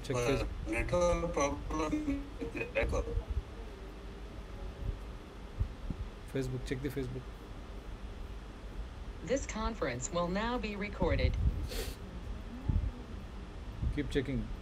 check Facebook. Network problem. Facebook, check the Facebook. This conference will now be recorded. Keep checking.